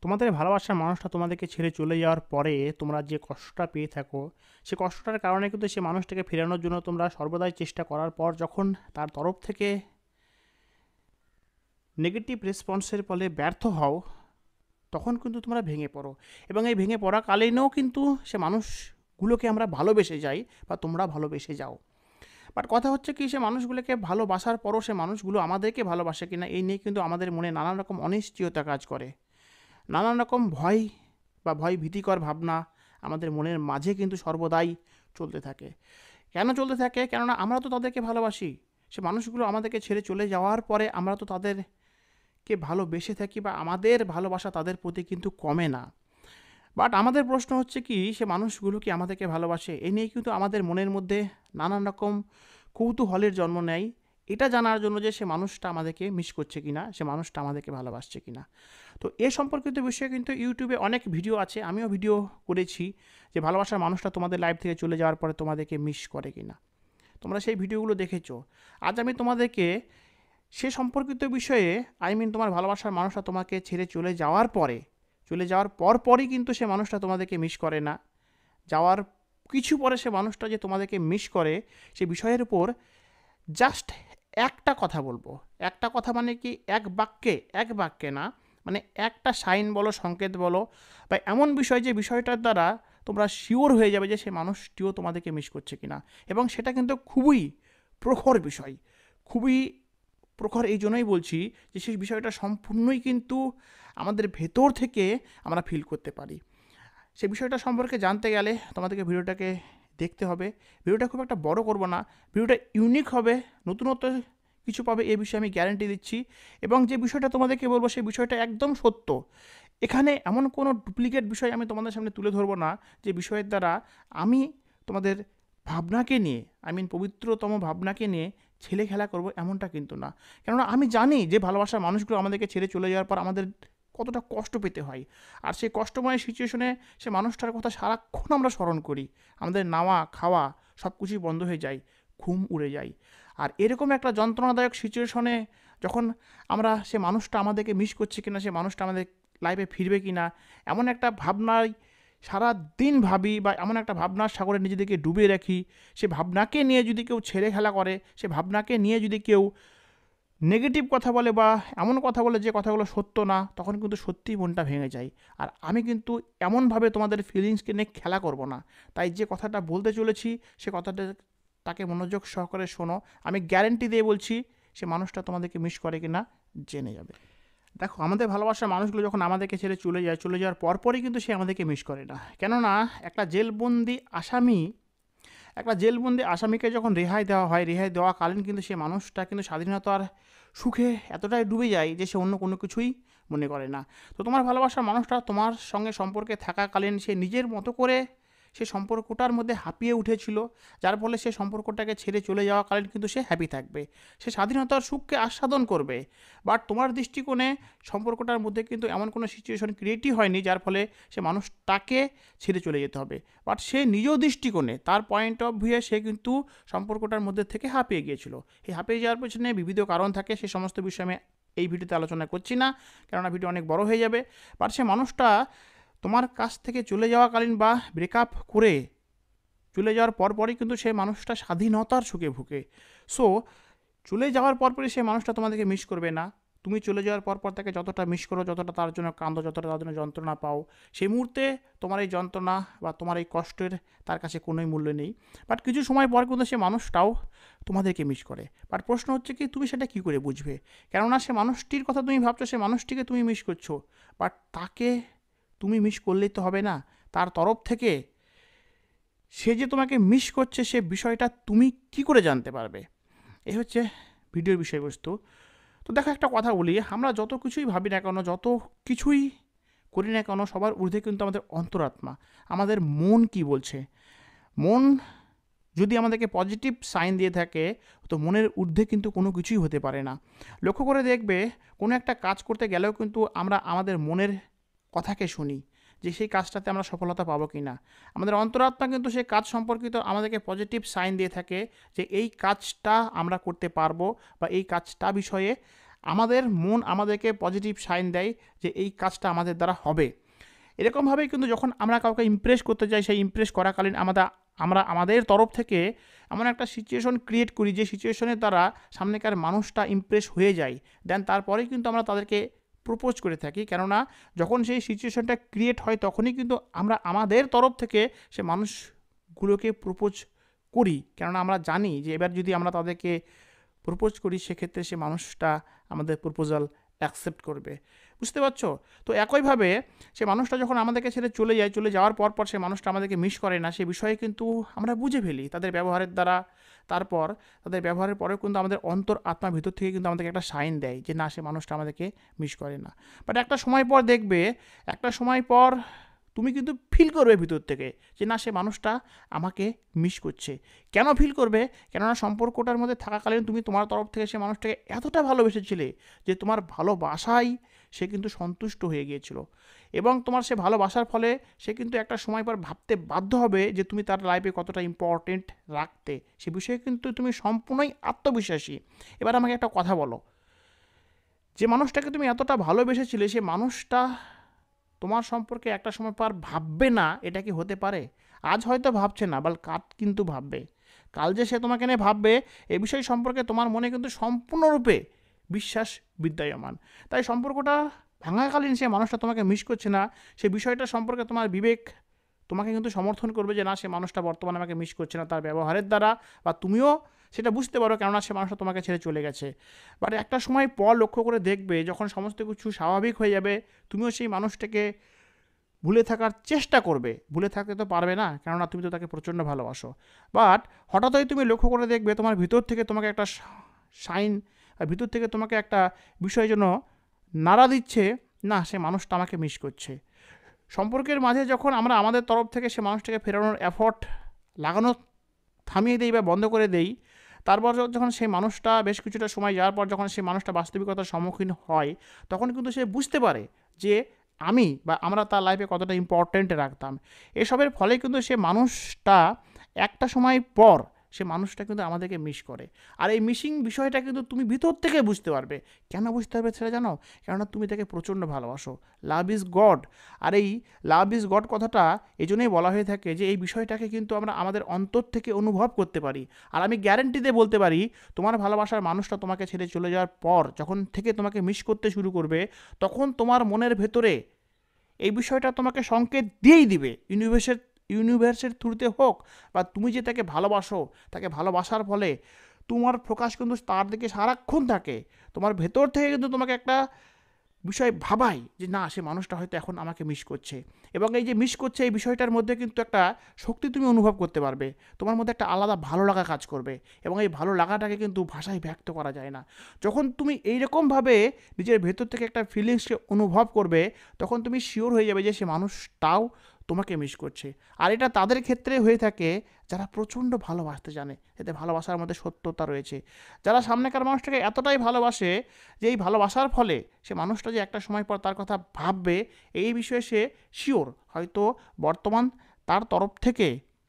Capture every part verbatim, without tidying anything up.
তোমাদের ভালোবাসার মানুষটা তোমাদেরকে ছেড়ে চলে যাওয়ার পরে তোমরা যে কষ্টটা পেয়ে থাকো, সে কষ্টটার কারণে কিন্তু সে মানুষটাকে ফেরানোর জন্য তোমরা সর্বদাই চেষ্টা করার পর যখন তার তরফ থেকে নেগেটিভ রেসপন্সের ফলে ব্যর্থ হও, তখন কিন্তু তোমরা ভেঙে পড়ো। এবং এই ভেঙে পড়াকালীনও কিন্তু সে মানুষগুলোকে আমরা ভালোবেসে যাই বা তোমরা ভালোবেসে যাও। বাট কথা হচ্ছে কি, সে মানুষগুলোকে ভালোবাসার পরও সে মানুষগুলো আমাদেরকে ভালোবাসে কিনা এই নিয়ে কিন্তু আমাদের মনে নানান রকম অনিশ্চয়তা কাজ করে। নানান রকম ভয় বা ভয় ভীতিকর ভাবনা আমাদের মনের মাঝে কিন্তু সর্বদাই চলতে থাকে। কেন চলতে থাকে? কেননা আমরা তো তাদেরকে ভালোবাসি। সে মানুষগুলো আমাদেরকে ছেড়ে চলে যাওয়ার পরে আমরা তো তাদেরকে ভালোবেসে থাকি বা আমাদের ভালোবাসা তাদের প্রতি কিন্তু কমে না। বাট আমাদের প্রশ্ন হচ্ছে কি, সে মানুষগুলো কি আমাদেরকে ভালোবাসে? এ নিয়ে কিন্তু আমাদের মনের মধ্যে নানান রকম কৌতূহলের জন্ম নেয়, এটা জানার জন্য যে সে মানুষটা আমাদেরকে মিস করছে কিনা, সে মানুষটা আমাদেরকে ভালোবাসছে কিনা। তো এ সম্পর্কিত বিষয়ে কিন্তু ইউটিউবে অনেক ভিডিও আছে, আমিও ভিডিও করেছি যে ভালোবাসার মানুষটা তোমাদের লাইফ থেকে চলে যাওয়ার পরে তোমাদেরকে মিস করে কিনা। তোমরা সেই ভিডিওগুলো দেখেছো। আজ আমি তোমাদেরকে সে সম্পর্কিত বিষয়ে, আই মিন তোমার ভালোবাসার মানুষটা তোমাকে ছেড়ে চলে যাওয়ার পরে, চলে যাওয়ার পর পরই কিন্তু সে মানুষটা তোমাদেরকে মিস করে না, যাওয়ার কিছু পরে সে মানুষটা যে তোমাদেরকে মিস করে, সে বিষয়ের উপর জাস্ট একটা কথা বলবো। একটা কথা মানে কি, এক বাক্যে, এক বাক্যে না, মানে একটা সাইন বলো, সংকেত বলো, বা এমন বিষয় যে বিষয়টার দ্বারা তোমরা শিওর হয়ে যাবে যে সে মানুষটিও তোমাদেরকে মিস করছে কিনা। এবং সেটা কিন্তু খুবই প্রখর বিষয়, খুবই প্রখর এই জন্যই বলছি যে সেই বিষয়টা সম্পূর্ণই কিন্তু আমাদের ভেতর থেকে আমরা ফিল করতে পারি। সে বিষয়টা সম্পর্কে জানতে গেলে তোমাদেরকে ভিডিওটাকে দেখতে হবে। ভিডিওটা খুব একটা বড় করব না, ভিডিওটা ইউনিক হবে, নতুনত্ব কিছু পাবে, এ বিষয়ে আমি গ্যারান্টি দিচ্ছি। এবং যে বিষয়টা তোমাদেরকে বলবো সেই বিষয়টা একদম সত্য। এখানে এমন কোনো ডুপ্লিকেট বিষয় আমি তোমাদের সামনে তুলে ধরবো না যে বিষয়ের দ্বারা আমি তোমাদের ভাবনাকে নিয়ে, আই মিন পবিত্রতম ভাবনাকে নিয়ে ছেলে খেলা করব, এমনটা কিন্তু না। কেননা আমি জানি যে ভালোবাসার মানুষগুলো আমাদেরকে ছেড়ে চলে যাওয়ার পর আমাদের কতটা কষ্ট পেতে হয়। আর সেই কষ্টময় সিচুয়েশনে সে মানুষটার কথা সারাক্ষণ আমরা স্মরণ করি, আমাদের নাওয়া খাওয়া সব কিছুই বন্ধ হয়ে যায়, ঘুম উড়ে যায়। আর এরকম একটা যন্ত্রণাদায়ক সিচুয়েশনে যখন আমরা সে মানুষটা আমাদেরকে মিস করছে কিনা, সে মানুষটা আমাদের লাইফে ফিরবে কিনা, এমন একটা ভাবনায় সারা দিন ভাবি, বা এমন একটা ভাবনার সাগরে নিজেদেরকে ডুবিয়ে রাখি। সে ভাবনাকে নিয়ে যদি কেউ ছেড়ে খেলা করে, সে ভাবনাকে নিয়ে যদি কেউ নেগেটিভ কথা বলে বা এমন কথা বলে যে কথাগুলো সত্য না, তখন কিন্তু সত্যিই মনটা ভেঙে যায়। আর আমি কিন্তু এমনভাবে তোমাদের ফিলিংসকে নিয়ে খেলা করব না। তাই যে কথাটা বলতে চলেছি সে কথাটা তাকে মনোযোগ সহকারে শোনো। আমি গ্যারেন্টি দিয়ে বলছি সে মানুষটা তোমাদেরকে মিস করে কিনা জেনে যাবে। দেখো, আমাদের ভালোবাসার মানুষগুলো যখন আমাদেরকে ছেড়ে চলে যায়, চলে যাওয়ার পরপরই কিন্তু সে আমাদেরকে মিস করে না। কেননা একটা জেলবন্দি আসামি, একটা জেলবন্দি আসামিকে যখন রেহাই দেওয়া হয়, রেহাই দেওয়াকালীন কিন্তু সে মানুষটা কিন্তু স্বাধীনতার সুখে এতটাই ডুবে যায় যে সে অন্য কোনো কিছুই মনে করে না। তো তোমার ভালোবাসার মানুষটা তোমার সঙ্গে সম্পর্কে থাকাকালীন সে নিজের মতো করে সে সম্পর্কটার মধ্যে হাঁপিয়ে উঠেছিল, যার ফলে সে সম্পর্কটাকে ছেড়ে চলে যাওয়াকালীন কিন্তু সে হ্যাপি থাকবে, সে স্বাধীনতার সুখকে আস্বাদন করবে। বাট তোমার দৃষ্টিকোণে সম্পর্কটার মধ্যে কিন্তু এমন কোনো সিচুয়েশন ক্রিয়েটই হয়নি যার ফলে সে মানুষটাকে ছেড়ে চলে যেতে হবে। বাট সে নিজ দৃষ্টিকোণে, তার পয়েন্ট অফ ভিউয়ে সে কিন্তু সম্পর্কটার মধ্যে থেকে হাঁপিয়ে গিয়েছিল। এই হাঁপিয়ে যাওয়ার পেছনে বিবিধ কারণ থাকে, সে সমস্ত বিষয়ে আমি এই ভিডিওতে আলোচনা করছি না, কেননা ভিডিও অনেক বড় হয়ে যাবে। বাট সে মানুষটা তোমার কাছ থেকে চলে যাওয়াকালীন বা ব্রেকআপ করে চলে যাওয়ার পরপরই কিন্তু সেই মানুষটা স্বাধীনতার সুখে ভুগে। সো চলে যাওয়ার পরপরই সেই মানুষটা তোমাদেরকে মিস করবে না। তুমি চলে যাওয়ার পর পর তাকে যতটা মিস করো, যতটা তার জন্য কান্দো, যতটা তার জন্য যন্ত্রণা পাও, সেই মুহূর্তে তোমার এই যন্ত্রণা বা তোমার এই কষ্টের তার কাছে কোনোই মূল্য নেই। বাট কিছু সময় পর কিন্তু সে মানুষটাও তোমাদেরকে মিস করে। বাট প্রশ্ন হচ্ছে কি, তুমি সেটা কী করে বুঝবে? কেননা সে মানুষটির কথা তুমি ভাবছো, সে মানুষটিকে তুমি মিস করছো, বাট তাকে তুমি মিস করলেই তো হবে না। তার তরফ থেকে সে যে তোমাকে মিস করছে সে বিষয়টা তুমি কি করে জানতে পারবে? এই হচ্ছে ভিডিওর বিষয়বস্তু। তো দেখো, একটা কথা বলি, আমরা যত কিছুই ভাবি না কেন, যত কিছুই করি না কেন, সবার ঊর্ধ্বে কিন্তু আমাদের অন্তরাত্মা, আমাদের মন কি বলছে। মন যদি আমাদেরকে পজিটিভ সাইন দিয়ে থাকে, তো মনের ঊর্ধ্বে কিন্তু কোনো কিছুই হতে পারে না। লক্ষ্য করে দেখবে, কোনো একটা কাজ করতে গেলেও কিন্তু আমরা আমাদের মনের কথাকে শুনি যে সেই কাজটাতে আমরা সফলতা পাবো কি না। আমাদের অন্তরাত্মা কিন্তু সেই কাজ সম্পর্কিত আমাদেরকে পজিটিভ সাইন দিয়ে থাকে যে এই কাজটা আমরা করতে পারবো, বা এই কাজটা বিষয়ে আমাদের মন আমাদেরকে পজিটিভ সাইন দেয় যে এই কাজটা আমাদের দ্বারা হবে। এরকমভাবেই কিন্তু যখন আমরা কাউকে ইমপ্রেস করতে যাই, সেই ইমপ্রেস করাকালীন আমরা আমরা আমাদের তরফ থেকে এমন একটা সিচুয়েশন ক্রিয়েট করি যে সিচুয়েশনের দ্বারা সামনেকার মানুষটা ইমপ্রেস হয়ে যায়। দেন তারপরেই কিন্তু আমরা তাদেরকে প্রপোজ করে থাকি, কেননা যখন সেই সিচুয়েশনটা ক্রিয়েট হয় তখনই কিন্তু আমরা আমাদের তরফ থেকে সে মানুষগুলোকে প্রপোজ করি, কেননা আমরা জানি যে এবার যদি আমরা তাদেরকে প্রপোজ করি সেক্ষেত্রে সে মানুষটা আমাদের প্রপোজাল অ্যাকসেপ্ট করবে। বুঝতে পারছো? তো একইভাবে সে মানুষটা যখন আমাদেরকে ছেড়ে চলে যায়, চলে যাওয়ার পর পর সে মানুষটা আমাদেরকে মিস করে না, সে বিষয়ে কিন্তু আমরা বুঝে ফেলি তাদের ব্যবহারের দ্বারা। তারপর তাদের ব্যবহারের পরেও কিন্তু আমাদের অন্তর আত্মার ভিতর থেকে কিন্তু আমাদেরকে একটা সাইন দেয় যে না, সে মানুষটা আমাদেরকে মিস করে না। বাট একটা সময় পর দেখবে, একটা সময় পর তুমি কিন্তু ফিল করবে ভিতর থেকে যে না, সে মানুষটা আমাকে মিস করছে। কেন ফিল করবে? কেননা সম্পর্কটার মধ্যে থাকাকালীন তুমি তোমার তরফ থেকে সে মানুষটাকে এতটা ভালোবেসেছিলে যে তোমার ভালোবাসায় সে কিন্তু সন্তুষ্ট হয়ে গিয়েছিল, এবং তোমার সে ভালোবাসার ফলে সে কিন্তু একটা সময় পর ভাবতে বাধ্য হবে যে তুমি তার লাইফে কতটা ইম্পর্টেন্ট রাখতে। সে বিষয়ে কিন্তু তুমি সম্পূর্ণই আত্মবিশ্বাসী। এবার আমাকে একটা কথা বলো, যে মানুষটাকে তুমি এতটা ভালোবেসেছিলে সে মানুষটা তোমার সম্পর্কে একটা সময় পর ভাববে না, এটা কি হতে পারে? আজ হয়তো ভাবছে না, বাল কাল কিন্তু ভাববে। কাল যে সে তোমাকে নিয়ে ভাববে এ বিষয় সম্পর্কে তোমার মনে কিন্তু সম্পূর্ণরূপে বিশ্বাস বিদ্যমান। তাই সম্পর্কটা ভাঙাকালীন সে মানুষটা তোমাকে মিস করছে না, সে বিষয়টা সম্পর্কে তোমার বিবেক তোমাকে কিন্তু সমর্থন করবে যে না, সে মানুষটা বর্তমানে আমাকে মিস করছে না তার ব্যবহারের দ্বারা, বা তুমিও সেটা বুঝতে পারো কেননা সে মানুষটা তোমাকে ছেড়ে চলে গেছে। বাট একটা সময় পর লক্ষ্য করে দেখবে যখন সমস্ত কিছু স্বাভাবিক হয়ে যাবে, তুমিও সেই মানুষটাকে ভুলে থাকার চেষ্টা করবে। ভুলে থাকতে তো পারবে না, কেননা তুমি তো তাকে প্রচণ্ড ভালোবাসো। বাট হঠাৎই তুমি লক্ষ্য করে দেখবে তোমার ভিতর থেকে তোমাকে একটা সাইন, ভিতর থেকে তোমাকে একটা বিষয় যেন নাড়া দিচ্ছে, না, সে মানুষটা আমাকে মিস করছে। সম্পর্কের মাঝে যখন আমরা আমাদের তরফ থেকে সে মানুষটাকে ফেরানোর এফর্ট লাগানো থামিয়ে দেই বা বন্ধ করে দেই, তারপর যখন সেই মানুষটা বেশ কিছুটা সময় যাওয়ার পর যখন সেই মানুষটা বাস্তবিকতার সম্মুখীন হয়, তখন কিন্তু সে বুঝতে পারে যে আমি বা আমরা তার লাইফে কতটা ইম্পর্ট্যান্ট রাখতাম। এসবের ফলে কিন্তু সে মানুষটা একটা সময় পর সে মানুষটা কিন্তু আমাদেরকে মিস করে। আর এই মিসিং বিষয়টা কিন্তু তুমি ভিতর থেকে বুঝতে পারবে। কেন বুঝতে পারবে সেটা জানো? কেননা তুমি তাকে প্রচণ্ড ভালোবাসো। Love is god. আর এই লাভ ইজ গড কথাটা এই জন্যই বলা হয়ে থাকে যে এই বিষয়টাকে কিন্তু আমরা আমাদের অন্তর থেকে অনুভব করতে পারি। আর আমি গ্যারেন্টি দিয়ে বলতে পারি, তোমার ভালোবাসার মানুষটা তোমাকে ছেড়ে চলে যাওয়ার পর যখন থেকে তোমাকে মিস করতে শুরু করবে, তখন তোমার মনের ভেতরে এই বিষয়টা তোমাকে সংকেত দিয়েই দিবে। ইউনিভার্সের ইউনিভার্সের থ্রুতে হোক, বা তুমি যে তাকে ভালোবাসো, তাকে ভালোবাসার ফলে তোমার ফোকাস কিন্তু তার দিকে সারাক্ষণ থাকে। তোমার ভেতর থেকে কিন্তু তোমাকে একটা বিষয় ভাবাই যে না, সে মানুষটা হয়তো এখন আমাকে মিস করছে, এবং এই যে মিস করছে এই বিষয়টার মধ্যে কিন্তু একটা শক্তি তুমি অনুভব করতে পারবে। তোমার মধ্যে একটা আলাদা ভালো লাগা কাজ করবে, এবং এই ভালো লাগাটাকে কিন্তু ভাষায় ব্যক্ত করা যায় না। যখন তুমি এইরকমভাবে নিজের ভেতর থেকে একটা ফিলিংসকে অনুভব করবে, তখন তুমি শিওর হয়ে যাবে যে সে মানুষটাও তোমাকে মিস করছে। আর এটা তাদের ক্ষেত্রে হয়ে থাকে যারা প্রচণ্ড ভালোবাসতে জানে, এতে ভালোবাসার মধ্যে সত্যতা রয়েছে। যারা সামনেকার মানুষটাকে এতটাই ভালোবাসে যে এই ভালোবাসার ফলে সে মানুষটা যে একটা সময় পর তার কথা ভাববে, এই বিষয়ে সে শিওর। হয়তো বর্তমান তার তরফ থেকে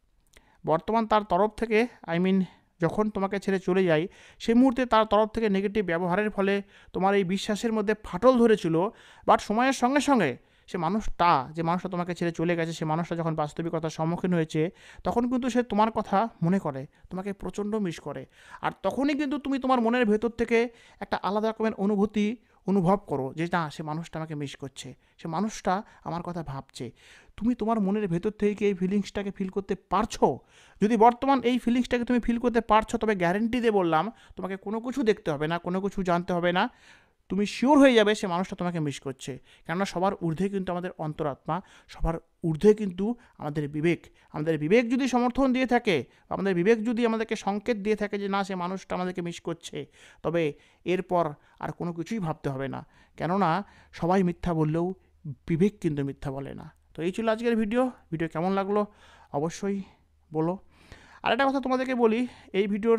বর্তমান তার তরফ থেকে আই মিন যখন তোমাকে ছেড়ে চলে যায় সেই মুহূর্তে তার তরফ থেকে নেগেটিভ ব্যবহারের ফলে তোমার এই বিশ্বাসের মধ্যে ফাটল ধরেছিল। বাট সময়ের সঙ্গে সঙ্গে সে মানুষটা, যে মানুষটা তোমাকে ছেড়ে চলে গেছে, সে মানুষটা যখন বাস্তবিকতার সম্মুখীন হয়েছে, তখন কিন্তু সে তোমার কথা মনে করে, তোমাকে প্রচণ্ড মিস করে। আর তখনই কিন্তু তুমি তোমার মনের ভেতর থেকে একটা আলাদা রকমের অনুভূতি অনুভব করো যে না, সে মানুষটা আমাকে মিস করছে, সে মানুষটা আমার কথা ভাবছে। তুমি তোমার মনের ভেতর থেকে এই ফিলিংসটাকে ফিল করতে পারছো? যদি বর্তমান এই ফিলিংসটাকে তুমি ফিল করতে পারছো, তবে গ্যারেন্টি দিয়ে বললাম, তোমাকে কোনো কিছু দেখতে হবে না, কোনো কিছু জানতে হবে না, তুমি শিওর হয়ে যাবে সে মানুষটা তোমাকে মিস করছে। কেননা সবার ঊর্ধ্বে কিন্তু আমাদের অন্তরাত্মা, সবার ঊর্ধ্বে কিন্তু আমাদের বিবেক। আমাদের বিবেক যদি সমর্থন দিয়ে থাকে, আমাদের বিবেক যদি আমাদেরকে সংকেত দিয়ে থাকে যে না, সে মানুষটা আমাদেরকে মিস করছে, তবে এরপর আর কোনো কিছুই ভাবতে হবে না। কেননা সবাই মিথ্যা বললেও বিবেক কিন্তু মিথ্যা বলে না। তো এই ছিল আজকের ভিডিও। ভিডিও কেমন লাগলো অবশ্যই বলো। আর একটা কথা তোমাদেরকে বলি, এই ভিডিওর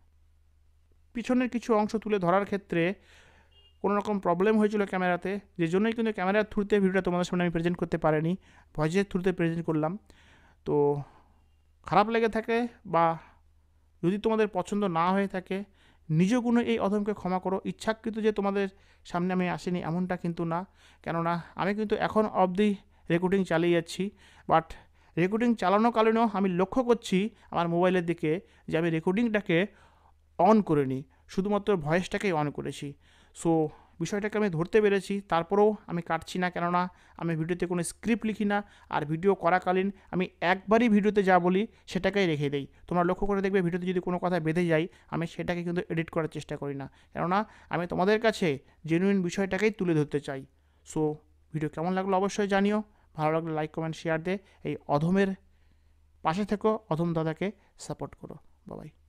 পিছনের কিছু অংশ তুলে ধরার ক্ষেত্রে কোনো রকম প্রবলেম হয়েছিল ক্যামেরাতে, যে জন্যই কিন্তু ক্যামেরার থ্রুতে ভিডিওটা তোমাদের সামনে আমি প্রেজেন্ট করতে পারিনি, ভয়েসের থ্রুতে প্রেজেন্ট করলাম। তো খারাপ লেগে থাকে বা যদি তোমাদের পছন্দ না হয়ে থাকে, নিজ গুণে এই অধমকে ক্ষমা করো। ইচ্ছাকৃত যে তোমাদের সামনে আমি আসিনি এমনটা কিন্তু না, কেননা আমি কিন্তু এখন অবধি রেকর্ডিং চালিয়ে যাচ্ছি। বাট রেকর্ডিং চালানোকালীনও আমি লক্ষ্য করছি আমার মোবাইলের দিকে যে আমি রেকর্ডিংটাকে অন করে নিই, শুধুমাত্র ভয়েসটাকেই অন করেছি। সো বিষয়টাকে আমি ধরতে পেরেছি, তারপরেও আমি কাটছি না, কেননা আমি ভিডিওতে কোনো স্ক্রিপ্ট লিখি না। আর ভিডিও করাকালীন আমি একবারই ভিডিওতে যা বলি সেটাকেই রেখে দেই। তোমরা লক্ষ্য করে দেখবে ভিডিওতে যদি কোনো কথা বেঁধে যায় আমি সেটাকে কিন্তু এডিট করার চেষ্টা করি না, কেননা আমি তোমাদের কাছে জেনুইন বিষয়টাকেই তুলে ধরতে চাই। সো ভিডিও কেমন লাগলো অবশ্যই জানিও। ভালো লাগলে লাইক কমেন্ট শেয়ার দে। এই অধমের পাশে থেকো, অধম দাদাকে সাপোর্ট করো। বাবাই।